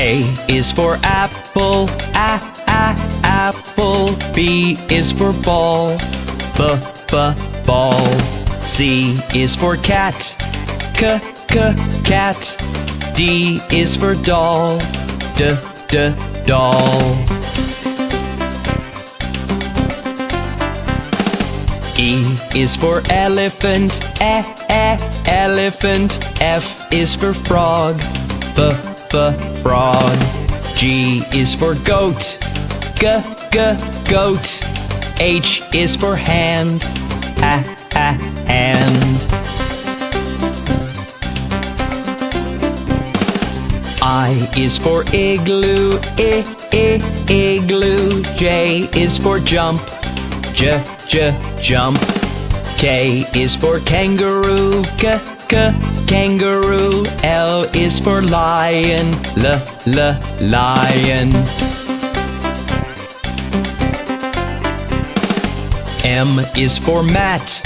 A is for apple, apple. B is for ball, ball. C is for cat, cat. D is for doll, doll. E is for elephant, elephant. F is for frog, frog. G is for goat, goat. H is for hand, hand. I is for igloo, igloo. J is for jump, jump. K is for kangaroo, kangaroo. L is for lion, lion. M is for mat,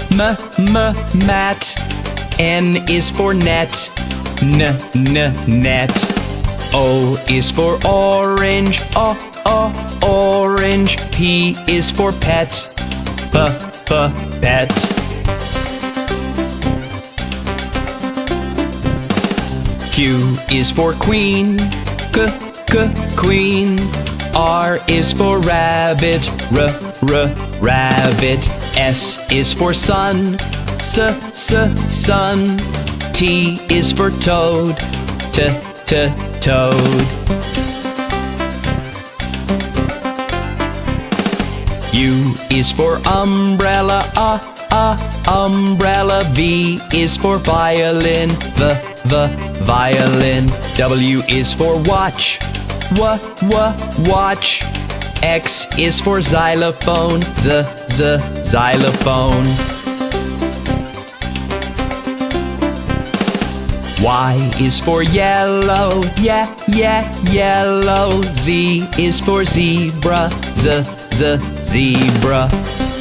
mat. N is for net, net. O is for orange, orange. P is for pet, pet. Q is for queen, queen. R is for rabbit, rabbit. S is for sun, sun. T is for toad, toad. U is for umbrella, umbrella. V is for violin, violin. W is for watch, watch. X is for xylophone, xylophone. Y is for yellow, yellow. Z is for zebra, zebra.